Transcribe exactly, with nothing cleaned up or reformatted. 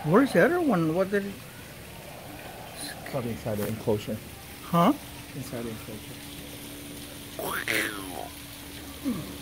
Where's the other one? What did it... Probably inside the enclosure. Huh? Inside the enclosure.